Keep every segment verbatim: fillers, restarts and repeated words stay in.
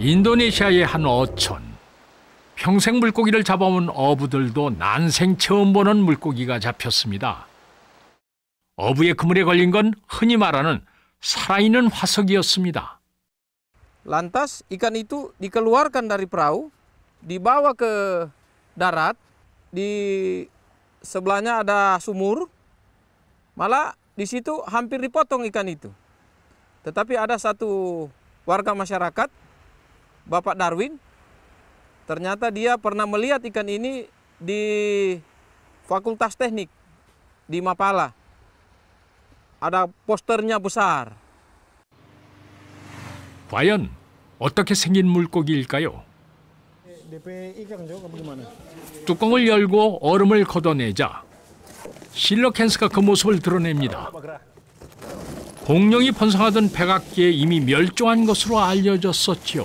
인도네시아의 한 어촌. 평생 물고기를 잡아온 어부들도 난생 처음 보는 물고기가 잡혔습니다. 어부의 그물에 걸린 건 흔히 말하는 살아있는 화석이었습니다. Lantas ikan itu dikeluarkan dari perahu, dibawa ke darat, di sebelahnya ada sumur, malah di situ hampir dipotong ikan itu. Tetapi ada satu warga masyarakat, Bapak Darwin, ternyata dia pernah melihat ikan ini di Fakultas Teknik di Mapala. Ada posternya besar. 과연 어떻게 생긴 물고기일까요? 뚜껑을 열고 얼음을 걷어내자 실러캔스가 그 모습을 드러냅니다. 공룡이 번성하던 백악기에 이미 멸종한 것으로 알려졌었지요.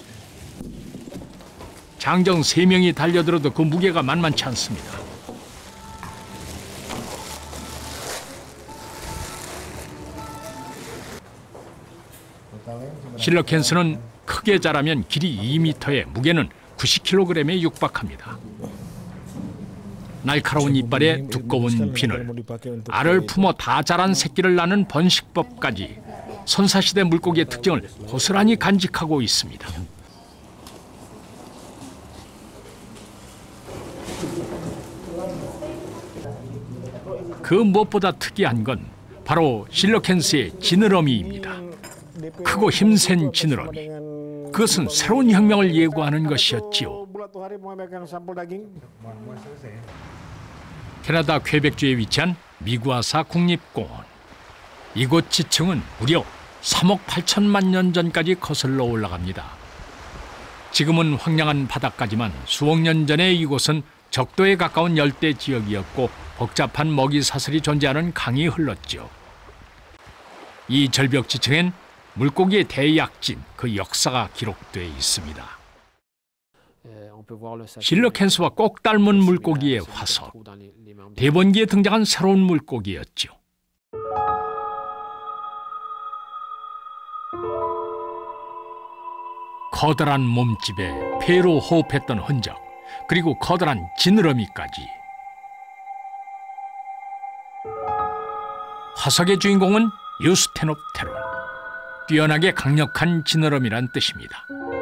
장정 세 명이 달려들어도 그 무게가 만만치 않습니다. 실러캔스는 크게 자라면 길이 이 미터에 무게는 구십 킬로그램에 육박합니다. 날카로운 이빨에 두꺼운 비늘, 알을 품어 다 자란 새끼를 낳는 번식법까지 선사시대 물고기의 특징을 고스란히 간직하고 있습니다. 그 무엇보다 특이한 건 바로 실러캔스의 지느러미입니다. 크고 힘센 지느러미. 그것은 새로운 혁명을 예고하는 것이었지요. 캐나다 퀘벡주에 위치한 미구아사 국립공원. 이곳 지층은 무려 삼억 팔천만 년 전까지 거슬러 올라갑니다. 지금은 황량한 바닷가지만 수억 년 전에 이곳은 적도에 가까운 열대 지역이었고 복잡한 먹이 사슬이 존재하는 강이 흘렀죠. 이 절벽 지층엔 물고기의 대약진, 그 역사가 기록돼 있습니다. 실러캔스와 꼭 닮은 물고기의 화석. 대번기에 등장한 새로운 물고기였죠. 커다란 몸집에 폐로 호흡했던 흔적, 그리고 커다란 지느러미까지. 화석의 주인공은 유스테노프테론. 뛰어나게 강력한 지느러미란 뜻입니다.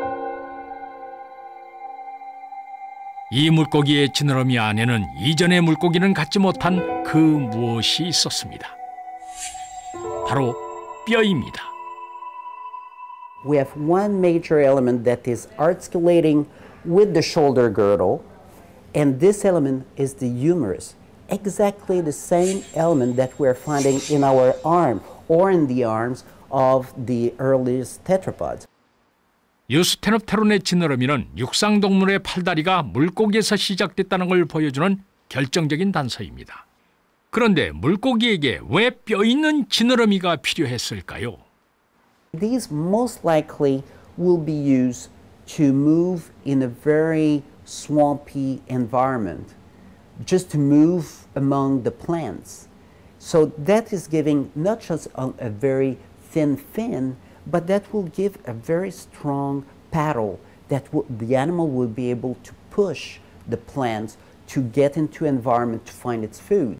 이 물고기의 지느러미 안에는 이전의 물고기는 갖지 못한 그 무엇이 있었습니다. 바로 뼈입니다. We have one major element that is articulating with the shoulder girdle, and this element is the humerus. Exactly the same element that we're finding in our arm or in the arms of the earliest tetrapods. 유스테노프테론의 지느러미는 육상동물의 팔다리가 물고기에서 시작됐다는 걸 보여주는 결정적인 단서입니다. 그런데 물고기에게 왜 뼈 있는 지느러미가 필요했을까요? These most likely will be used to move in a very swampy environment, just to move among the plants. So that is giving not just a, a very thin fin, but that will give a very strong paddle that the animal will be able to push the plants to get into environment to find its food.